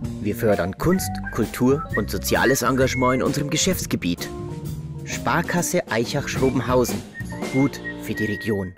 Wir fördern Kunst, Kultur und soziales Engagement in unserem Geschäftsgebiet. Sparkasse Aichach-Schrobenhausen. Gut für die Region.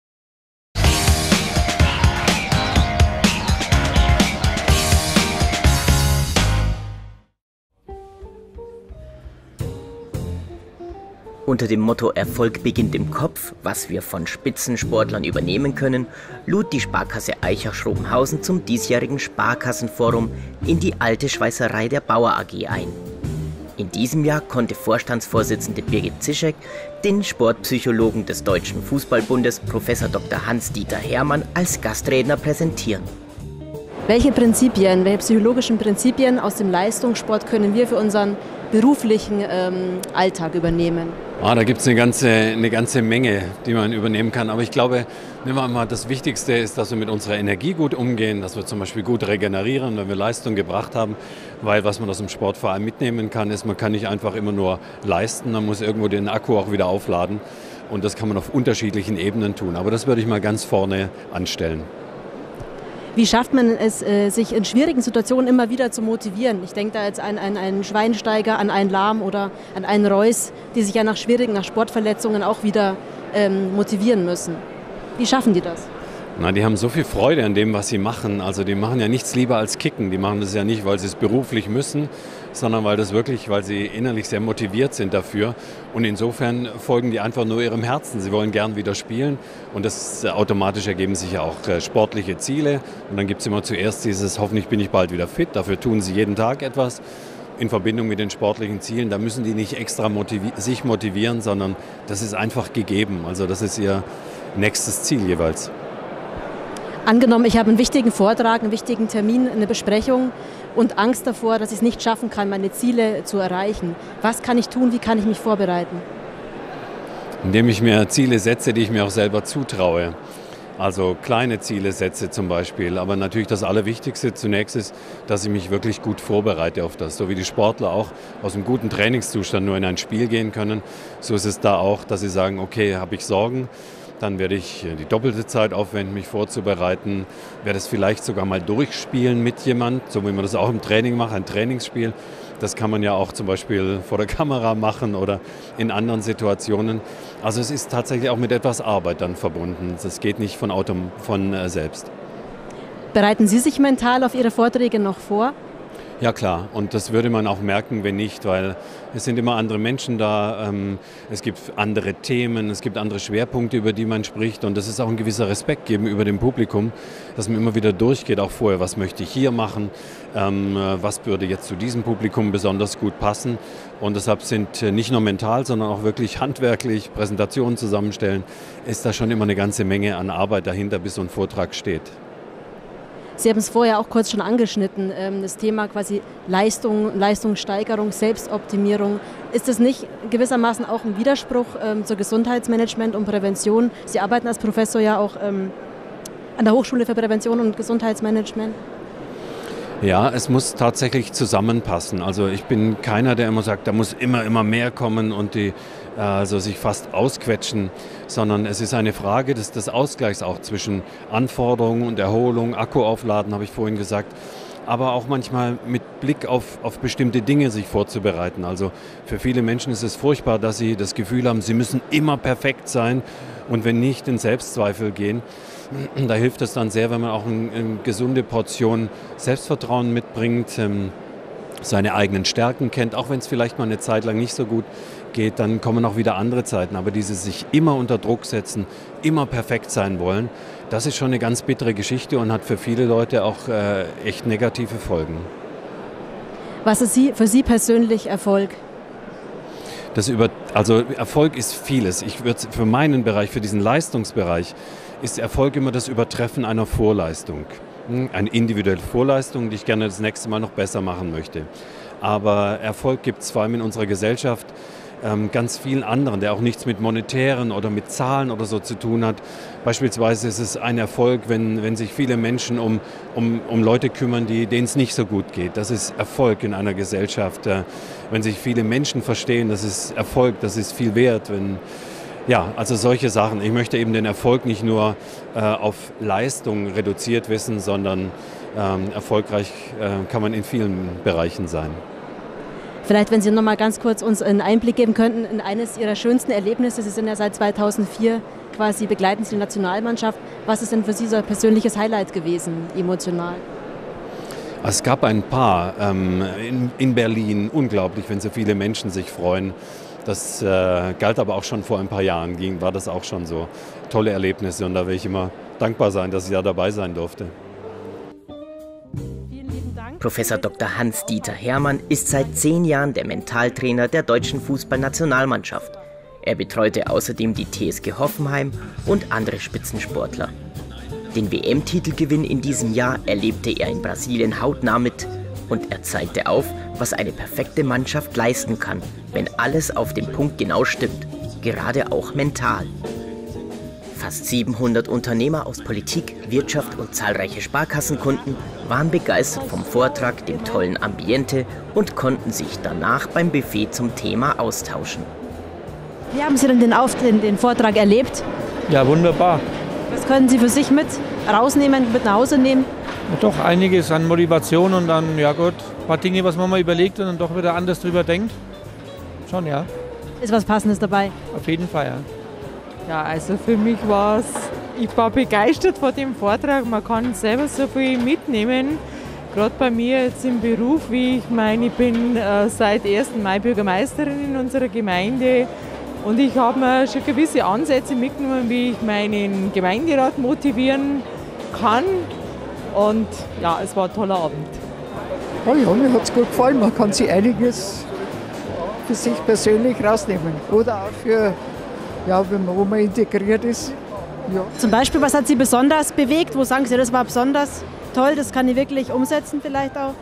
Unter dem Motto Erfolg beginnt im Kopf, was wir von Spitzensportlern übernehmen können, lud die Sparkasse Aichach-Schrobenhausen zum diesjährigen Sparkassenforum in die alte Schweißerei der Bauer AG ein. In diesem Jahr konnte Vorstandsvorsitzende Birgit Zischek den Sportpsychologen des Deutschen Fußballbundes, Prof. Dr. Hans-Dieter Hermann, als Gastredner präsentieren. Welche psychologischen Prinzipien aus dem Leistungssport können wir für unseren beruflichen Alltag übernehmen? Da gibt es eine ganze Menge, die man übernehmen kann. Aber ich glaube, nehmen wir mal, das Wichtigste ist, dass wir mit unserer Energie gut umgehen, dass wir zum Beispiel gut regenerieren, wenn wir Leistung gebracht haben. Weil was man aus dem Sport vor allem mitnehmen kann, ist, man kann nicht einfach immer nur leisten, man muss irgendwo den Akku auch wieder aufladen. Und das kann man auf unterschiedlichen Ebenen tun. Aber das würde ich mal ganz vorne anstellen. Wie schafft man es, sich in schwierigen Situationen immer wieder zu motivieren? Ich denke da jetzt an einen Schweinsteiger, an einen Lahm oder an einen Reus, die sich ja nach Sportverletzungen auch wieder motivieren müssen. Wie schaffen die das? Die haben so viel Freude an dem, was sie machen. Also die machen ja nichts lieber als kicken. Die machen das ja nicht, weil sie es beruflich müssen, sondern weil sie innerlich sehr motiviert sind dafür. Und insofern folgen die einfach nur ihrem Herzen. Sie wollen gern wieder spielen und automatisch ergeben sich ja auch sportliche Ziele. Und dann gibt es immer zuerst dieses, hoffentlich bin ich bald wieder fit. Dafür tun sie jeden Tag etwas in Verbindung mit den sportlichen Zielen. Da müssen die nicht extra sich motivieren, sondern das ist einfach gegeben. Also das ist ihr nächstes Ziel jeweils. Angenommen, ich habe einen wichtigen Vortrag, einen wichtigen Termin, eine Besprechung und Angst davor, dass ich es nicht schaffen kann, meine Ziele zu erreichen. Was kann ich tun? Wie kann ich mich vorbereiten? Indem ich mir Ziele setze, die ich mir auch selber zutraue. Also kleine Ziele setze zum Beispiel. Aber natürlich das Allerwichtigste zunächst ist, dass ich mich wirklich gut vorbereite auf das. So wie die Sportler auch aus einem guten Trainingszustand nur in ein Spiel gehen können, so ist es da auch, dass sie sagen, okay, habe ich Sorgen, dann werde ich die doppelte Zeit aufwenden, mich vorzubereiten, werde es vielleicht sogar mal durchspielen mit jemand, so wie man das auch im Training macht, ein Trainingsspiel. Das kann man ja auch zum Beispiel vor der Kamera machen oder in anderen Situationen. Also es ist tatsächlich auch mit etwas Arbeit dann verbunden. Das geht nicht von selbst. Bereiten Sie sich mental auf Ihre Vorträge noch vor? Ja klar, und das würde man auch merken, wenn nicht, weil es sind immer andere Menschen da, es gibt andere Themen, es gibt andere Schwerpunkte, über die man spricht und das ist auch ein gewisser Respekt gegenüber dem Publikum, dass man immer wieder durchgeht, auch vorher, was möchte ich hier machen, was würde jetzt zu diesem Publikum besonders gut passen und deshalb sind nicht nur mental, sondern auch wirklich handwerklich Präsentationen zusammenstellen, ist da schon immer eine ganze Menge an Arbeit dahinter, bis so ein Vortrag steht. Sie haben es vorher auch kurz schon angeschnitten, das Thema quasi Leistungssteigerung, Selbstoptimierung. Ist das nicht gewissermaßen auch ein Widerspruch zur Gesundheitsmanagement und Prävention? Sie arbeiten als Professor ja auch an der Hochschule für Prävention und Gesundheitsmanagement. Ja, es muss tatsächlich zusammenpassen. Also ich bin keiner, der immer sagt, da muss immer mehr kommen und sich fast ausquetschen, sondern es ist eine Frage des Ausgleichs auch zwischen Anforderungen und Erholung, Akku aufladen, habe ich vorhin gesagt, aber auch manchmal mit Blick auf bestimmte Dinge sich vorzubereiten. Also für viele Menschen ist es furchtbar, dass sie das Gefühl haben, sie müssen immer perfekt sein und wenn nicht, in Selbstzweifel gehen. Da hilft es dann sehr, wenn man auch eine gesunde Portion Selbstvertrauen mitbringt, seine eigenen Stärken kennt, auch wenn es vielleicht mal eine Zeit lang nicht so gut geht, dann kommen auch wieder andere Zeiten. Aber dieses sich immer unter Druck setzen, immer perfekt sein wollen, das ist schon eine ganz bittere Geschichte und hat für viele Leute auch echt negative Folgen. Was ist für Sie persönlich Erfolg? Erfolg ist vieles. Ich würde für meinen Bereich, für diesen Leistungsbereich, ist Erfolg immer das Übertreffen einer Vorleistung. Eine individuelle Vorleistung, die ich gerne das nächste Mal noch besser machen möchte. Aber Erfolg gibt es vor allem in unserer Gesellschaft ganz vielen anderen, der auch nichts mit monetären oder mit Zahlen oder so zu tun hat. Beispielsweise ist es ein Erfolg, wenn sich viele Menschen um Leute kümmern, denen es nicht so gut geht. Das ist Erfolg in einer Gesellschaft. Wenn sich viele Menschen verstehen, das ist Erfolg, das ist viel wert. Also solche Sachen. Ich möchte eben den Erfolg nicht nur auf Leistung reduziert wissen, sondern erfolgreich kann man in vielen Bereichen sein. Vielleicht, wenn Sie noch mal ganz kurz uns einen Einblick geben könnten in eines Ihrer schönsten Erlebnisse. Sie sind ja seit 2004 quasi, begleiten Sie die Nationalmannschaft. Was ist denn für Sie so ein persönliches Highlight gewesen, emotional? Es gab ein paar in Berlin, unglaublich, wenn so viele Menschen sich freuen. Das galt aber auch schon vor ein paar Jahren, war das auch schon so tolle Erlebnisse und da will ich immer dankbar sein, dass ich da dabei sein durfte. Professor Dr. Hans-Dieter Hermann ist seit 10 Jahren der Mentaltrainer der deutschen Fußballnationalmannschaft. Er betreute außerdem die TSG Hoffenheim und andere Spitzensportler. Den WM-Titelgewinn in diesem Jahr erlebte er in Brasilien hautnah mit und er zeigte auf, was eine perfekte Mannschaft leisten kann, wenn alles auf den Punkt genau stimmt, gerade auch mental. Fast 700 Unternehmer aus Politik, Wirtschaft und zahlreiche Sparkassenkunden waren begeistert vom Vortrag, dem tollen Ambiente und konnten sich danach beim Buffet zum Thema austauschen. Wie haben Sie denn den Vortrag erlebt? Ja, wunderbar. Was können Sie für sich mit rausnehmen, mit nach Hause nehmen? Ja, doch einiges an Motivation und dann, ja gut, ein paar Dinge, was man mal überlegt und dann doch wieder anders drüber denkt. Schon, ja. Ist was Passendes dabei? Auf jeden Fall, ja. Ja, also für mich war es, ich war begeistert von dem Vortrag. Man kann selber so viel mitnehmen. Gerade bei mir jetzt im Beruf, ich bin seit 1. Mai Bürgermeisterin in unserer Gemeinde. Und ich habe mir schon gewisse Ansätze mitgenommen, wie ich meinen Gemeinderat motivieren kann. Und ja, es war ein toller Abend. Oh ja, mir hat es gut gefallen. Man kann sich einiges für sich persönlich rausnehmen. Oder auch für, ja, wo man integriert ist. Ja. Zum Beispiel, was hat Sie besonders bewegt? Wo sagen Sie, das war besonders toll, das kann ich wirklich umsetzen vielleicht auch?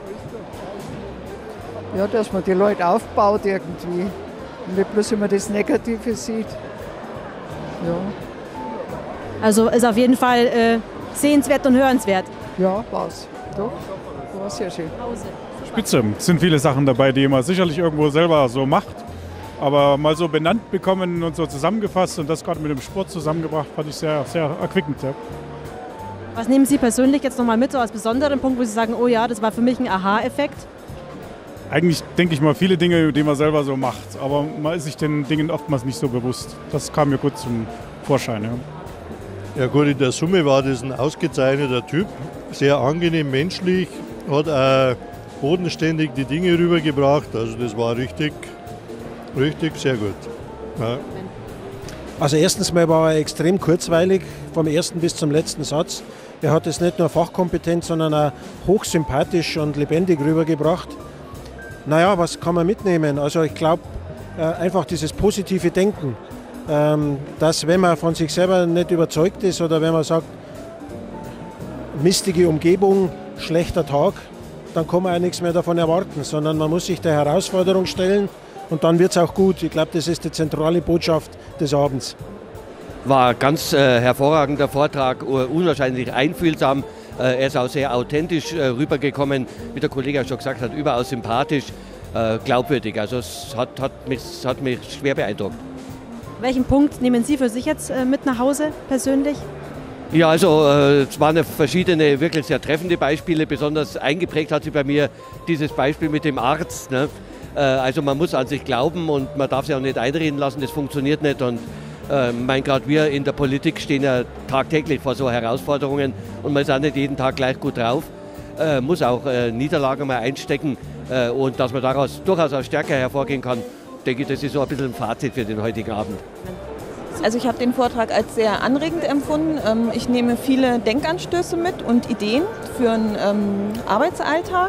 Ja, dass man die Leute aufbaut irgendwie. Und nicht bloß immer das Negative sieht. Ja. Also ist auf jeden Fall sehenswert und hörenswert. Ja, war's. Doch, war sehr schön. Spitze. Es sind viele Sachen dabei, die man sicherlich irgendwo selber so macht. Aber mal so benannt bekommen und so zusammengefasst und das gerade mit dem Sport zusammengebracht, fand ich sehr, sehr erquickend. Ja. Was nehmen Sie persönlich jetzt nochmal mit, so als besonderen Punkt, wo Sie sagen, oh ja, das war für mich ein Aha-Effekt? Eigentlich denke ich mal viele Dinge, die man selber so macht, aber man ist sich den Dingen oftmals nicht so bewusst. Das kam mir gut zum Vorschein. Ja. Ja gut, in der Summe war das ein ausgezeichneter Typ, sehr angenehm menschlich, hat auch bodenständig die Dinge rübergebracht, also das war richtig sehr gut. Ja. Also erstens mal war er extrem kurzweilig, vom ersten bis zum letzten Satz. Er hat es nicht nur fachkompetent, sondern auch hochsympathisch und lebendig rübergebracht. Naja, was kann man mitnehmen? Also ich glaube, einfach dieses positive Denken, dass wenn man von sich selber nicht überzeugt ist oder wenn man sagt, mistige Umgebung, schlechter Tag, dann kann man auch nichts mehr davon erwarten, sondern man muss sich der Herausforderung stellen und dann wird es auch gut. Ich glaube, das ist die zentrale Botschaft des Abends. War ein ganz hervorragender Vortrag, unwahrscheinlich einfühlsam. Er ist auch sehr authentisch rübergekommen, wie der Kollege ja schon gesagt hat, überaus sympathisch, glaubwürdig. Also es hat mich schwer beeindruckt. Welchen Punkt nehmen Sie für sich jetzt mit nach Hause persönlich? Ja, also es waren verschiedene wirklich sehr treffende Beispiele. Besonders eingeprägt hat sich bei mir dieses Beispiel mit dem Arzt. Ne? Also man muss an sich glauben und man darf sich auch nicht einreden lassen, das funktioniert nicht. Und gerade wir in der Politik stehen ja tagtäglich vor so Herausforderungen und man ist auch nicht jeden Tag gleich gut drauf. Muss auch Niederlagen mal einstecken und dass man daraus durchaus auch stärker hervorgehen kann. Ich denke, das ist so ein bisschen ein Fazit für den heutigen Abend. Also ich habe den Vortrag als sehr anregend empfunden. Ich nehme viele Denkanstöße mit und Ideen für einen Arbeitsalltag.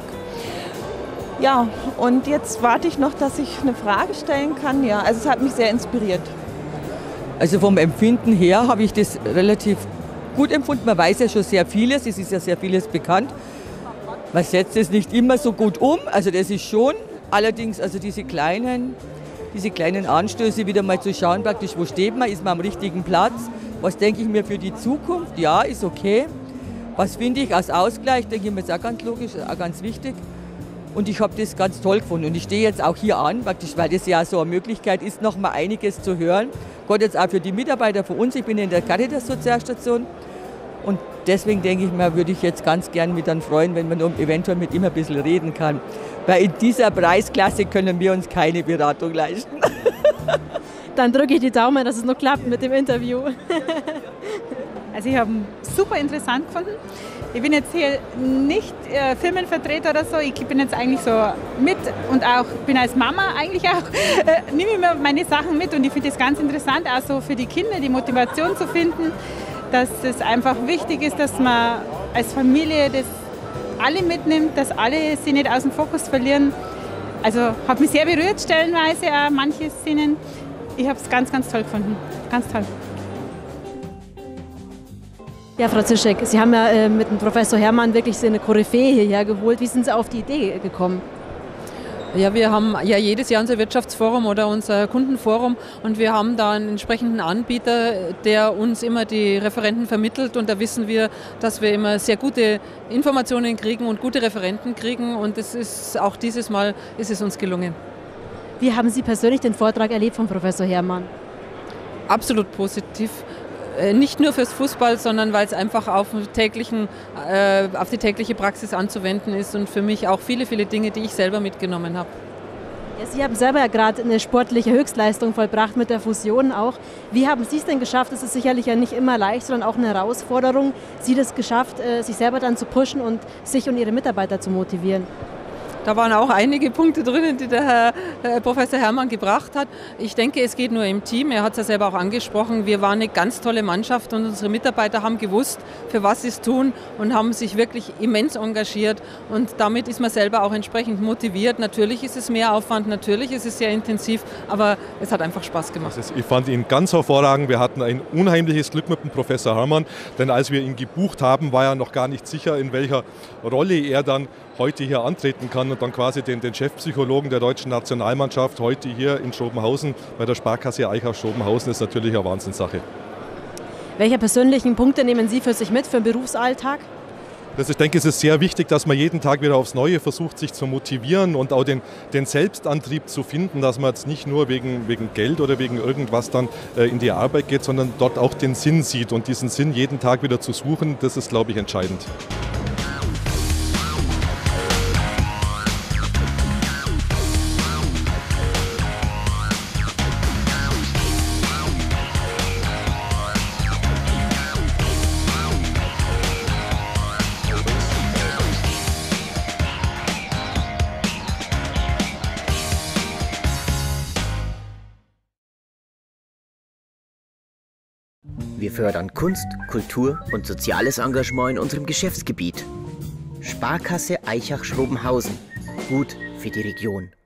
Ja, und jetzt warte ich noch, dass ich eine Frage stellen kann. Ja, also es hat mich sehr inspiriert. Also vom Empfinden her habe ich das relativ gut empfunden. Man weiß ja schon sehr vieles, es ist ja sehr vieles bekannt. Man setzt es nicht immer so gut um, also das ist schon. Allerdings also diese kleinen Anstöße wieder mal zu schauen, praktisch, wo steht man, ist man am richtigen Platz, was denke ich mir für die Zukunft, ja, ist okay. Was finde ich als Ausgleich, denke ich mir, ist auch ganz logisch, auch ganz wichtig. Und ich habe das ganz toll gefunden und ich stehe jetzt auch hier an, praktisch, weil das ja so eine Möglichkeit ist, noch mal einiges zu hören. Gott jetzt auch für die Mitarbeiter von uns, ich bin in der Caritas-Sozialstation Und deswegen denke ich mir, würde ich jetzt ganz gern mich dann freuen, wenn man eventuell mit ihm ein bisschen reden kann. Weil in dieser Preisklasse können wir uns keine Beratung leisten. Dann drücke ich die Daumen, dass es noch klappt mit dem Interview. Also ich habe ihn super interessant gefunden. Ich bin jetzt hier nicht Firmenvertreter oder so, ich bin jetzt eigentlich so mit und auch bin als Mama eigentlich auch, nehme immer meine Sachen mit und ich finde es ganz interessant, auch so für die Kinder die Motivation zu finden, dass es einfach wichtig ist, dass man als Familie das alle mitnimmt, dass alle sie nicht aus dem Fokus verlieren. Also hat mich sehr berührt stellenweise auch manche Szenen. Ich habe es ganz, ganz toll gefunden, ganz toll. Ja, Frau Zischek, Sie haben ja mit dem Professor Herrmann wirklich so eine Koryphäe hierher geholt. Wie sind Sie auf die Idee gekommen? Ja, wir haben ja jedes Jahr unser Wirtschaftsforum oder unser Kundenforum und wir haben da einen entsprechenden Anbieter, der uns immer die Referenten vermittelt und da wissen wir, dass wir immer sehr gute Informationen kriegen und gute Referenten kriegen und das ist auch dieses Mal ist es uns gelungen. Wie haben Sie persönlich den Vortrag erlebt von Professor Herrmann? Absolut positiv. Nicht nur fürs Fußball, sondern weil es einfach auf die tägliche Praxis anzuwenden ist und für mich auch viele, viele Dinge, die ich selber mitgenommen habe. Ja, Sie haben selber ja gerade eine sportliche Höchstleistung vollbracht mit der Fusion auch. Wie haben Sie es denn geschafft? Es ist sicherlich ja nicht immer leicht, sondern auch eine Herausforderung. Sie das geschafft, sich selber dann zu pushen und sich und Ihre Mitarbeiter zu motivieren? Da waren auch einige Punkte drinnen, die der Herr Professor Herrmann gebracht hat. Ich denke, es geht nur im Team. Er hat es ja selber auch angesprochen. Wir waren eine ganz tolle Mannschaft und unsere Mitarbeiter haben gewusst, für was sie es tun und haben sich wirklich immens engagiert. Und damit ist man selber auch entsprechend motiviert. Natürlich ist es mehr Aufwand, natürlich ist es sehr intensiv, aber es hat einfach Spaß gemacht. Ich fand ihn ganz hervorragend. Wir hatten ein unheimliches Glück mit dem Professor Herrmann, denn als wir ihn gebucht haben, war er noch gar nicht sicher, in welcher Rolle er dann heute hier antreten kann und dann quasi den Chefpsychologen der deutschen Nationalmannschaft heute hier in Schrobenhausen bei der Sparkasse Eichach-Schrobenhausen ist natürlich eine Wahnsinnssache. Welche persönlichen Punkte nehmen Sie für sich mit für den Berufsalltag? Also ich denke, es ist sehr wichtig, dass man jeden Tag wieder aufs Neue versucht, sich zu motivieren und auch den Selbstantrieb zu finden, dass man jetzt nicht nur wegen Geld oder wegen irgendwas dann in die Arbeit geht, sondern dort auch den Sinn sieht und diesen Sinn jeden Tag wieder zu suchen, das ist, glaube ich, entscheidend. Wir fördern Kunst, Kultur und soziales Engagement in unserem Geschäftsgebiet. Sparkasse Eichach-Schrobenhausen. Gut für die Region.